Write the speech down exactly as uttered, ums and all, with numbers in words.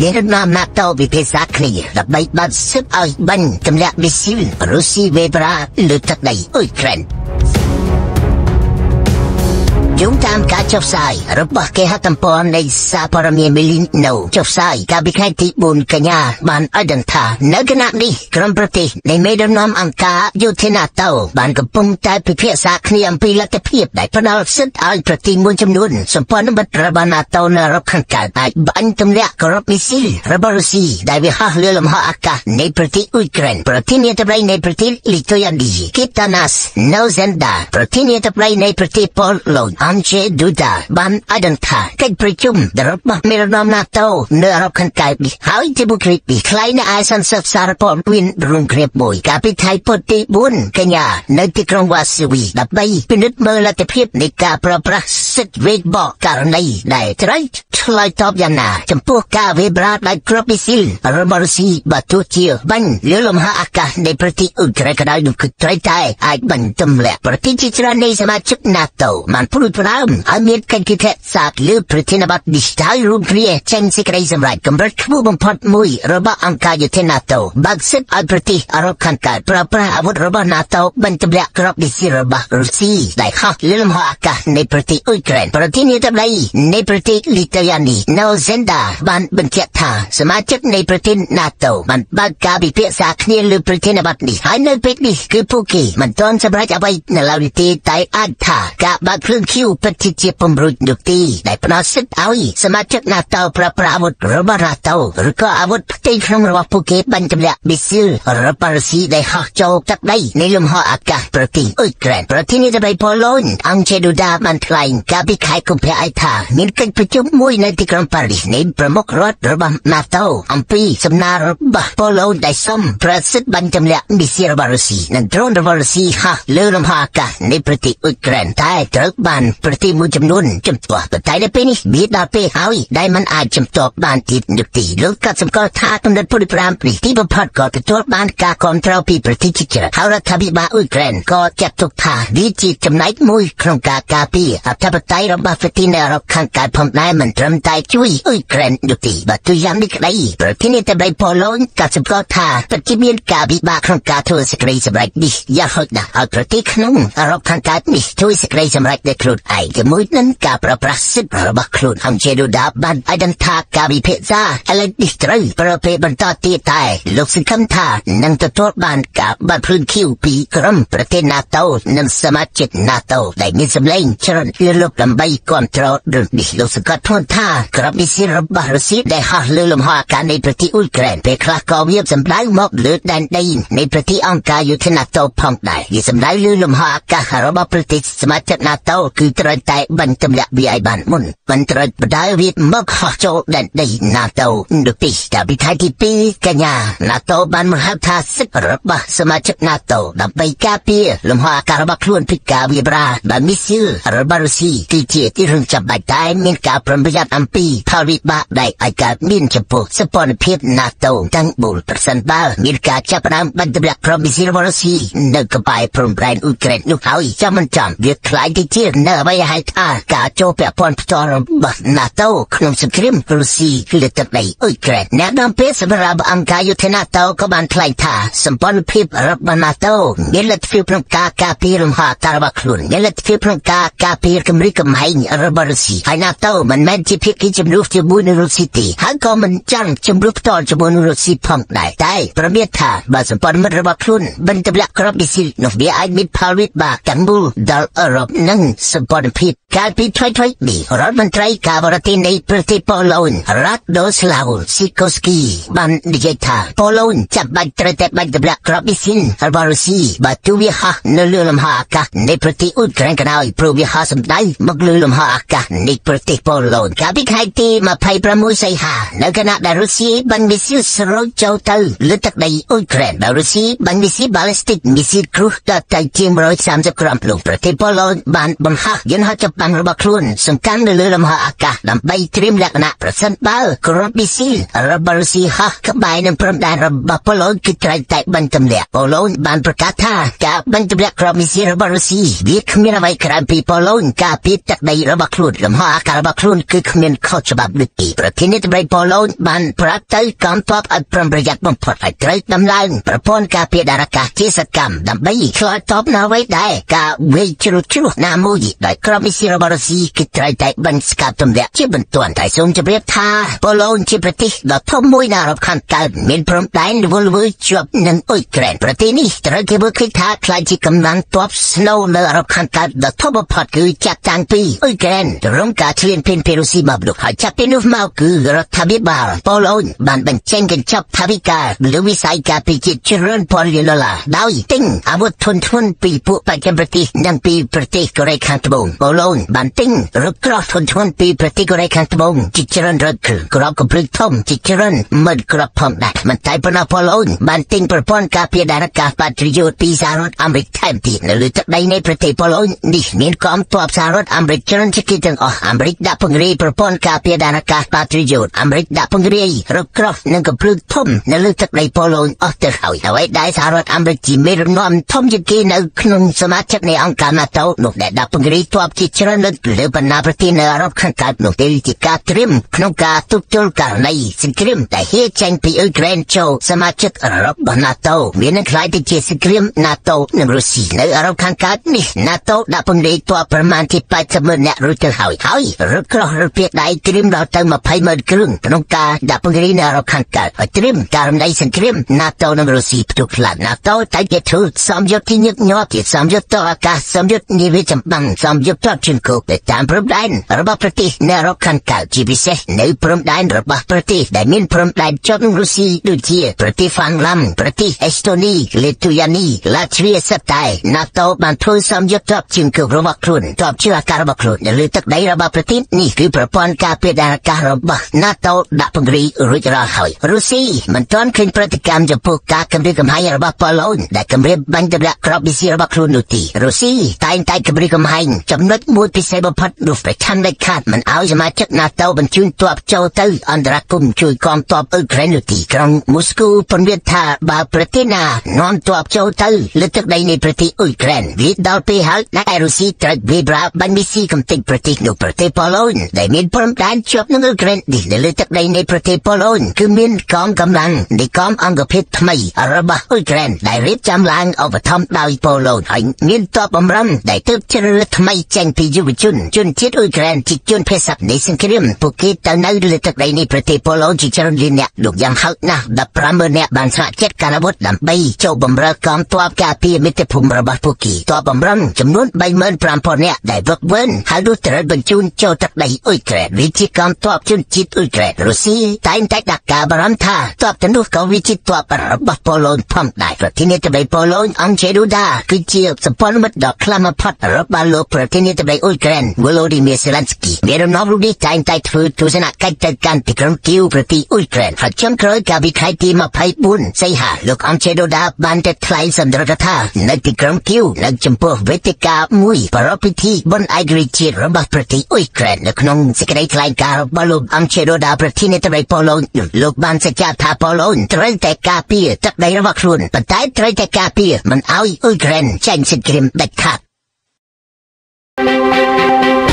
មានដំណំណាតោវិភាសាគ្នាដើម្បីបានសិបឲ្យបាញ់ទម្លាក់មីស៊ីលរុស្ស៊ីវេប្រាលើទឹកដីអ៊ុយក្រែនយោងតាមការចុះផ្សាយរបស់គេហទំព័រនៃសារព័ត៌មានមីលីណូចុះផ្សាយកាលពីខែទីបួនកញ្ញាបានឲ្យដឹងថានៅគណៈនេះក្រុមប្រទេសនៃមេដឹកនាំអង្គការយុធនាតោបានកំពុងតែពិភាក្សាគ្នាអំពីលទ្ធភាពដែលផ្ដល់សិទ្ធិឲ្យប្រទេសមួយចំនួនសម្ព័ន្ធមិត្តរបស់ណាតូនៅអឺរ៉ុបខាងកើតអាចបាញ់ទម្លាក់គ្រាប់មីស៊ីលរបស់រុស្ស៊ីដែលវាហោះលើលំហអាកាសនៃប្រទេសអ៊ុយក្រែនប្រធានាធិបតីនៃប្រទេសលីទុយនីគីតាណាសណូហ្សេនដាប្រធានាធិបតីនៃប្រទេសប៉ូឡូញអង់ជេឌូដាបានឲ្យដឹងថាកិច្ចប្រជុំរបស់មេដឹកនាំណាតូនៅអឺរ៉ុបខាងកើតនេះហើយទីបុគ្គលិកពីថ្លៃនៅឯសន្និសីទសារព័ត៌មានរួមគ្នាមួយកាលពីថ្ងៃពុធទីបួនកញ្ញានៅទីក្រុងវ៉ាស៊ីវីដើម្បីពិនិត្យមើលលទ្ធភាពនៃការប្រើប្រាស់សិទ្ធិវេកបកករណីដែលត្រូវឆ្លើយតបយ៉ាងណាចំពោះការវេប្រាដោយគ្រាប់មីស៊ីលរបស់រុស្ស៊ីបើទោះជាបាញ់លើលំហអាកាសនៃប្រទេសអ៊ុយក្រែនក៏ដោយនោះគឺត្រូវតែអាចបាញ់ទម្លាក់ប្រទេសជាច្រើននៃសមាជិកណាតូបានព្រួយផ្ដើមឲ្យមានកិច្ចពិភាក្សាលើប្រធានបទនេះហើយរួមគ្នាចេញសេចក្តីសម្រេចកម្រិតខ្ពស់បំផុតមួយរបស់អង្គការយុធនាតូបើកសិទ្ធិឲ្យប្រទេសអឺរ៉ុបខាងកើតប្រើប្រាស់អាវុធរបស់ណាតូបាញ់ទម្លាក់គ្រាប់មីស៊ីលរបស់រុស្ស៊ីដែលហោះលើលំហអាកាសនៃប្រទេសអ៊ុយក្រែនប្រធានាធិបតីនៃប្រទេសលីទុយនីណូហ្សេនដាបានបញ្ជាក់ថាសមាជិកនៃប្រទេសណាតូបានបើកការពិភាក្សាគ្នាលើប្រធានបទនេះហើយនៅពេលនេះគឺពួកគេមិនទាន់សម្រេចអ្វីនៅឡើយទេតែអាចថាការបើកភ្លើងឃ្យូពិតជាពំរុញនោះទីដែលផ្ដល់សិទ្ធិឲ្យសមាជិកណាតូប្រើប្រាស់អាវុធរបស់ណាតូឬក៏អាវុធផ្ទៃក្នុងរបស់ពួកគេបាញ់ទម្លាក់មីស៊ីលរបស់រុស្ស៊ីដែលហោះចូលទឹកដីនៃលំហអាកាសប្រទេសអ៊ុយក្រែនប្រធានាធិបតីប៉ូឡូញអង់ជេឌូដាបានថ្លែងកាលពីខែកុម្ភៈឲ្យថាមានកិច្ចប្រជុំមួយនៅទីក្រុងប៉ារីសនៃប្រមុខរដ្ឋរបស់ណាតូអំពីសំណើរបស់ប៉ូឡូញដែលសុំប្រសិទ្ធបាញ់ទម្លាក់មីស៊ីលរបស់រុស្ស៊ីនិងដ្រូនរបស់រុស្ស៊ីហោះលើលំហអាកាសនៃប្រទេសអ៊ុយក្រែនតែត្រូវបានប្រទេសមួយចំនួនជំទាស់តែនៅពេលនេះវាដល់ពេលហើយដែលมันអាចជំទាស់បានទៀតនោះទីលោកក៏សម្គាល់ថាគំនិតពលប្រាំពីទីបំផុតក៏ទទួលបានការគ្រប់គ្រងពីប្រទេសជាច្រើនហើយរដ្ឋាភិបាលអ៊ុយក្រែនក៏ចាត់ទុកថាវាជាចំណែកមួយក្នុងការការពារអធិបតេយ្យរបស់ប្រទេសនៅអឺរ៉ុបខាងកើតផងដែរមិនត្រឹមតែជួយអ៊ុយក្រែននោះទេបើទោះយ៉ាងនេះក្តីប្រធានាធិបតីប៉ូឡូញក៏សម្គាល់ថាពិតជាមានការវិបាកក្នុងការធ្វើសេចក្តីសម្រេចនេះយ៉ាងហោចណាស់ឲ្យប្រទេសក្នុងអឺរ៉ុបខាងកើតនេះជួយសេចក្តីសម្រេចដោយខ្លួនឯងជាមួយនឹងការប្រើប្រាស់សិទ្ធិរបស់ខ្លួនអង់ជេឌូដាបានឲ្យដឹងថាការវិភាគសាឥឡូវនេះត្រូវប្រើពេលបន្តទៀតតែលោកសង្ឃឹមថានឹងទទួលបានការបាត់ភ្លើងឃ្យូពីក្រុមប្រទេសណាតូនិងសមាជិកណាតូដែលមានសម្លេងច្រើនលើលោកដើម្បីគ្រប់គ្រងរឿងនេះលោកសង្កត់ធ្ងន់ថាក្របមីស៊ីលរបស់រុស្ស៊ីដែលហោះលើលំហអាកាសនៃប្រទេសអ៊ុយក្រែនពេលខ្លះក៏វាសម្ដៅមកលើដែនដីនៃប្រទេសអង្គការយុធនាតូផងដែរវាសម្ដៅលើលំហអាកាសរបស់ប្រទេសសមាជិកណាតូគឺត្រូវតែបាញ់ទម្លាក់វាឲ្យបានមុនមិនត្រូវបដាវាមកហោះចូលដែនដីណាតូនោះទេតែពីខែទីពីរកញ្ញាណាតូបានបង្ហាញថាសិទ្ធិរបស់សមាជិកណាតូដើម្បីការពារលំហអាកាសរបស់ខ្លួនពីការវាយប្រាដោយមីស៊ីលរបស់រុស្ស៊ីគឺជាទីរឹងចាំបាច់តែមានការប្រុងប្រយ័ត្នអំពីផលវិបាកដែលអាចកើតមានចំពោះសពនភាពណាតូទាំងបូលប្រសិនបើមានការចាប់ផ្ដើមបាញ់ទម្លាក់ក្រុមមីស៊ីលរបស់រុស្ស៊ីនៅក្បែរព្រំដែនអ៊ុយក្រែននោះហើយចាំមិនចាំវាខ្លាយទៅជានៅអ្វីហៅថាការចូលពាក់ព័ន្ធផ្ទាល់របស់ណាតូក្នុងសង្គ្រាមរុស្ស៊ីលើទឹកដីអ៊ុយក្រែនអ្នកនាំពាក្យសម្រាប់អង្គការយុធនាតូក៏បានថ្លែងថាសម្ព័ន្ធភាពរបស់ណាតូមានលទ្ធភាពក្នុងការការពារលំហអាកាសរបស់ខ្លួនមានលទ្ធភាពក្នុងការការពារគម្រិតកំហែងរបស់រុស្ស៊ីហើយណាតូមិនមែនជាភាគីជំនួសជាមួយនឹងរុស្ស៊ីទេហើយក៏មិនចង់ជំនួសផ្ទាល់ជាមួយនឹងរុស្ស៊ីផងដែរតែប្រមានថាបើសម្ព័ន្ធមិត្តរបស់ខ្លួនបានទម្លាក់គ្រាប់មីស៊ីលនោះវាអាចមានផលវិបាកទាំងមូលដល់អឺរ៉ុបនិងសម្ព័ន្ធភាពកាលពីថ្មីៗនេះរដ្ឋមន្ត្រីការបរទេសនៃប្រទេសប៉ូឡូញរ៉ាដូស្លាវស៊ីកូស្គីបាននិយាយថាប៉ូឡូញចាំបាច់ត្រូវតែបាញ់ទម្លាក់គ្រាប់មីស៊ីលរបស់រុស្ស៊ីបើទោះវាហោះនៅលើលំហអាកាសនៃប្រទេសអ៊ុយក្រែនក៏ដោយព្រោះវាហោះសម្ដៅមកលើលំហអាកាសនៃប្រទេសប៉ូឡូញកាលពីខែទីម្ភៃប្រាំមួយសីហានៅខណៈដែលរុស្ស៊ីបាញ់មីស៊ីលស្រូចចូលទៅលើទឹកដីអ៊ុយក្រែនដោយរុស្ស៊ីបាញ់មីស៊ីលបាល់ស្ទិកមីស៊ីលគ្រូសដល់តែជាងមួយរយសាមសិបក្រាមលោកប្រទេសប៉ូឡូញបានបង្ហោះយន្តហោះចម្បាំងរបស់ខ្លួនសំខាន់នៅលើលំហអាកាសដើម្បីត្រៀមលក្ខណៈប្រសិនបើក្រុមមីស៊ីលរបស់រុស្ស៊ីហោះក្បែរនឹងព្រំដែនរបស់ប៉ូឡូញគឺត្រូវតែបញ្ទម្លាក់ប៉ូឡូញបានប្រកាសថាការបញ្ទម្លាក់ក្រុមមីស៊ីលរបស់រុស្ស៊ីវាគ្មានអ្វីក្រៅពីប៉ូឡូញការពារទឹកដីរបស់ខ្លួនលំហអាកាសរបស់ខ្លួនគឺគ្មានខុសច្បាប់ដូចទីប្រធានាធិបតីប៉ូឡូញបានប្រាប់ទៅកងទ័ពឲ្យប្រុងប្រយ័ត្នបំផុតហើយត្រូវដំឡើងប្រព័ន្ធការពារដារអាកាសជាសកម្មដើម្បីឆ្លើយតបនៅអ្វីដែរការវាយជ្រុះជ្រុះណាមួយដោយក្រុមមីស៊ីលរបស់រុស្ស៊ីគឺត្រូវតែបញ្ស្កាប់ទម្លាក់ជាបន្ទាន់តែសូមជម្រាបថាប៉ូឡូញជាប្រទេសដ៏ធំមួយនៅអឺរ៉ុបខាងកើតមានព្រំដែនវល់វើជាប់នឹងអ៊ុយក្រែនប្រទេសនេះត្រូវគេមើលឃើញថាខ្លាចជាកម្លាំងទ័ពស្នូលនៅអឺរ៉ុបខាងកើតដ៏ធំបំផុតគឺចាប់តាំងពីអ៊ុយក្រែនរងការឈ្លានពានពីរុស្ស៊ីមកលោកហើយចាប់ពីនោះមកគឺរដ្ឋាភិបាលប៉ូឡូញបានបញ្ចេញកញ្ចប់ថវិកាលើវិស័យការពារជាតិច្រើនពាន់លានដុល្លារដោយទិញអាវុធធុនធ្ងន់ពីពួកបច្ចេកប្រទេសនិងពីប្រទេសកូរ៉េខាងត្បូងប៉ូឡូញបានទិញរថក្រោះធុនធ្ងន់ពីប្រទេសកូរ៉េខាងត្បូងជាច្រើនរថគឺក្របកំភ្លើងធំជាច្រើនមិនក្របផងដែរមិនតែប៉ុណ្ណោះប៉ូឡូញបានទិញប្រព័ន្ធការពារដារអាកាសប៉ាត្រីយោតពីសហរដ្ឋអាមេរិកថែមទៀតនៅលើទឹកដីនៃប្រទេសប៉ូឡូញនេះមានកងទ័ពសហរដ្ឋអាមេរិកច្រើនជាងគេទាំងអស់អាមេរិកដាក់ពង្រាយប្រព័ន្ធការពារដារអាកាសប៉ាត្រីយោតអាមេរិកដាក់ពង្រាយរថក្រោះនិងកំភ្លើងធំនៅលើទឹកដីប៉ូឡូញអស់ទៅហើយអ្វីដែលសហរដ្ឋអាមេរិកជាមេរំនាំធំជាងគេនៅក្នុងសមាជិកនៃអង្គការ NATO នោះដែលដាក់ពង្រាយទ័ពជាច្រើនលើលើបណ្ដាប្រទេសនៅអឺរ៉ុបខាងកើតនោះដែលជាការត្រៀមក្នុងការទប់ទល់ករណីសង្គ្រាមដែលហៀចេញពីអ៊ុយក្រែនចូលសមាជិកអឺរ៉ុបរបស់ NATO មាននឹងខ្លាយទៅជាសង្គ្រាម NATO និងរុស្ស៊ីនៅអឺរ៉ុបខាងកើតនេះ NATO ដាក់ពង្រាយទ័ពប្រមាណជាแปดสิบម៉ឺននាក់រួចទៅហើយហើយរថក្រោះរថពាដៃត្រៀមដល់ទៅยี่สิบម៉ឺនគ្រឿងក្នុងការដាក់ពង្រាយនៅអឺរ៉ុបខាងកើតហើយត្រៀមករណីសង្គ្រាម NATO និងរុស្ស៊ីផ្ទុះខ្លាំង NATO តែគេធ្វើសំយុទ្ធទីញឹកញាប់ជាសំយុទ្ធតអាកាសសំយុទ្ធនាវាចម្បាំងសំយុទ្ធតជើងគោកទៅតាមព្រំដែនរបស់ប្រទេសនៅអឺរ៉ុបខាងកើតជាពិសេសនៅព្រំដែនរបស់ប្រទេសដែលមានព្រំដែនជាប់នឹងរុស្ស៊ីដូចជាប្រទេសហ្វាំងឡាំប្រទេសអេស្តូនីលីទូយ៉ានីឡាត្វាសតែ NATO បានធ្វើសំយុទ្ធតជើងគោករបស់ខ្លួនតបជាអាកាសរបស់ខ្លួននៅលើទឹកដីរបស់ប្រទេសនេះគឺប្រព័ន្ធការពារដារអាកាសរបស់ NATO ដាក់ពង្រាយរួចរាល់ហើយរុស្ស៊ីមិនទាន់ឃើញប្រតិកម្មចំពោះការគំរាមកំហែងរបស់ប៉ូឡូញដែលគំរាមបាញ់ទម្លាក់ក្របមីស៊ីលរបស់ខ្លួននោះទេរុស្ស៊ីតែងតែគំរាមកំហែងចំណុចមួយពិសេសបំផុតនោះប្រឆាំងដាច់ខាតមិនឲ្យសមាជិក NATO បញ្ជូនទ័ពចូលទៅអន្តរាគមន៍ជួយកងទ័ពអ៊ុយក្រែននោះទេក្រុងមូស្គូពន្យល់ថាបើប្រទេសណានាំទ័ពចូលទៅលើទឹកដីនៃប្រទេសអ៊ុយក្រែនវាដល់ពេលហើយដែលរុស្ស៊ីត្រូវវាយប្រាបាញ់មីស៊ីកំទេចប្រទេសនោះប្រទេសប៉ូឡូញដែលមានព្រំដែនជាប់នឹងអ៊ុយក្រែននេះលើទឹកដីនៃប្រទេសប៉ូឡូញគឺមានកងកម្លាំងនៃកងអង្គភាពថ្មីរបស់អ៊ុយក្រែនដែលរៀបចំឡើងឧបត្ថម្ភដោយប៉ូឡូញហើយមានទ័ពបំរុងដែលទើបជ្រើសរើសថ្មីចេញពីយុវជនជនជាតិអ៊ុយក្រែនជាជនភេសាប់នៃសង្គ្រាមពួកគេទៅនៅលើទឹកដីនៃប្រទេសប៉ូឡូញជាច្រើនលានអ្នកលោកយ៉ាងហោចណាស់ដប់ប្រាំម៉ឺនអ្នកបានស្ម័គ្រចិត្តកាន់អាវុធដើម្បីចូលបម្រើកងទ័ពការពារមាតុភូមិរបស់ពួកគេទ័ពបំរុងចំនួនបីម៉ឺនប្រាំពាន់នាក់ដែលវឹកវើហើយនោះត្រូវបញ្ជូនចូលទឹកដីអ៊ុយក្រែនវាជាកងទ័ពជនជាតិអ៊ុយក្រែនរុស្ស៊ីតែងតែដាក់ការបារម្ភថាទ័ពទាំងនោះក៏វាជាទ័ពរបស់ប៉ូឡូញផងដែរប្រធានាធិបតីប៉ូឡូញអង់ជេរូដាគឺជាសម្ព័ន្ធមិត្តដ៏ខ្លាំងបំផុតរបស់លោកប្រធានាធិបតីអ៊ុយក្រែន Volodymyr Zelensky មានដំណងរូបនេះតែងតែធ្វើទស្សនកិច្ចទៅកាន់ទីក្រុងគីវប្រទេសអ៊ុយក្រែនហើយចុងក្រោយកាលពីថ្ងៃទីยี่สิบสี่សីហាលោកអង់ជេរូដាបានទៅថ្លែងសម្ដែងថានៅទីក្រុងគីវនៅចំពោះវេទិកាមួយប្រារព្ធពិធីបុណ្យឯករាជ្យជាតិរបស់ប្រទេសអ៊ុយក្រែននៅក្នុងសេចក្តីថ្លែងការណ៍របស់លោកអង់ជេរូដាប្រធានាធិបតីប៉ូឡូញលោកបានសច្ចាថាប៉ូឡូញត្រូវតែការពារទឹកដីរបស់ខ្លួនប៉ុន្តែត្រូវតែការពារមិនឲ្យអ៊ុយក្រែនចាញ់សង្គ្រាមដាច់ខាត